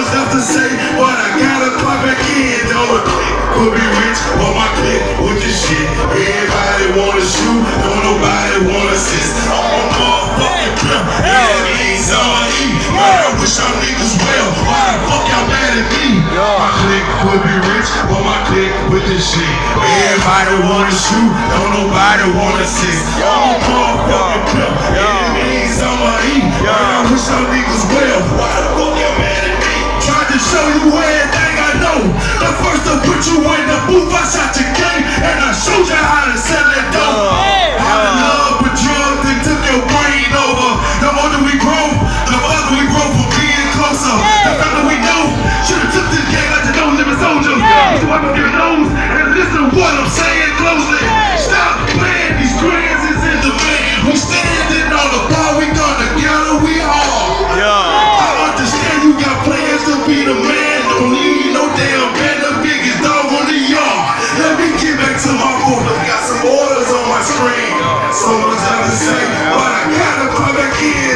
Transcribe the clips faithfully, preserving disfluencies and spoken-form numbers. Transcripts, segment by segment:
much left to say, but I gotta pop back in. Don't could be rich, but my clique with this shit. Everybody wanna shoot, don't nobody wanna assist. I'm a motherfucking pimp, enemies on my E. Man, I wish y'all niggas well. Why the fuck y'all mad at me? My clique could be rich, but my clique with this shit. Everybody wanna shoot, don't nobody wanna assist. I'm a motherfucking pimp, enemies on my E. Man, I wish y'all niggas well. Why the fuck y'all mad at me? Tried to show you everything I know. The first to put you in the booth, I shot your game, and I showed you how to sell that dope. How to love but drugs and took your brain over. The older we grow, the farther we grow from being closer. The further we know, should've took this game like the no-limit soldier. So I can get nose and listen to what I'm saying closely. Stop playing, these grands is in the man. We standing on the bar, we done together, we all. I understand you got plans to be the man. Don't need no damn band, the biggest dog on the yard. Let me get back to my phone. Got some orders on my screen. So much left to say, but I gotta come back in.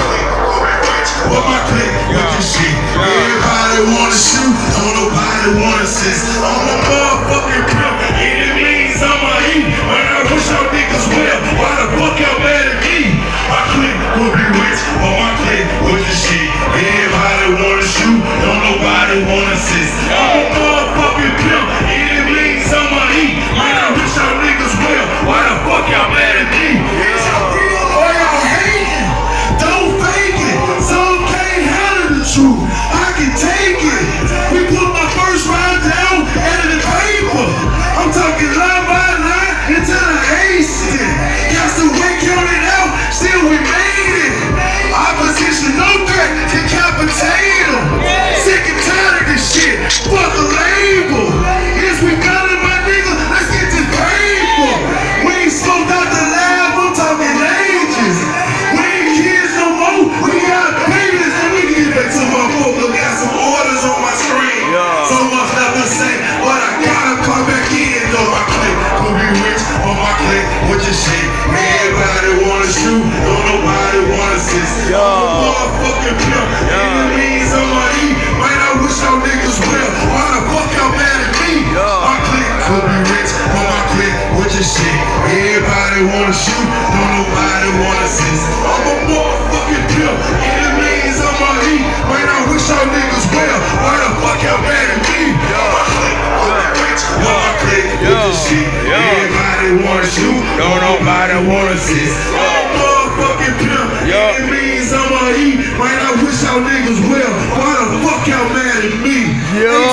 What my clique with this shit. Everybody wanna shoot, don't nobody wanna assist. I'm a motherfucking pimp, enemies on my E. Man, I wish y'all niggas well. Why the fuck y'all mad at me? My clique will be rich, but my clique with this shit. Everybody wanna shoot, don't nobody wanna assist. I'm a motherfucking pimp, enemies on my E. Man, I wish y'all niggas well. Why the fuck y'all mad at me? Is y'all real or y'all hating? Don't fake it. Some can't handle the truth. I can take it. We put my first round down, edited paper. I'm talking line by line until I ace it. Got to wait, count it out, still we made it. Opposition, no threat, decapitate them. Sick and tired of this shit, fuck a label. Yes, we got it, my nigga, let's get this paper. We ain't smoked out the lab, I'm talking ages. We ain't kids no more, we got babies, and we can get back to my folk. Look, got some orders on my screen. So much left to say, but I gotta come back in. Though my clique could be rich, but my clique with your shit. Everybody wanna shoot, don't nobody wanna assist. I'm a motherfucking pimp, enemies on my E. Man, I wish y'all niggas well. Why the fuck y'all mad at me? My clique could be rich, but my clique with your shit. Everybody wanna shoot, don't nobody wanna assist. I'm a motherfucking pimp, enemies on my E. Man, I wish y'all niggas well. Why the fuck y'all mad at me? My clique could be rich, but my clique with your shit. Everybody wanna shoot, don't nobody wanna assist. I'm a motherfucking pimp, enemies on my E. Man, I wish y'all niggas well. Why the fuck y'all mad at me?